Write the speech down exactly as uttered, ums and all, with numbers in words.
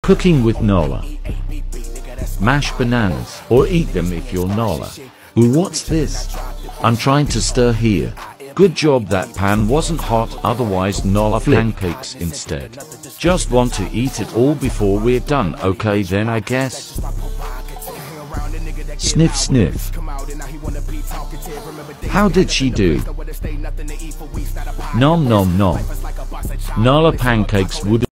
Cooking with Nola. Mash bananas, or eat them if you're Nola. Ooh, what's this? I'm trying to stir here. Good job that pan wasn't hot, otherwise Nola pancakes instead. Just want to eat it all before we're done, okay then I guess. Sniff sniff. How did she do? Nom nom nom. Nola pancakes would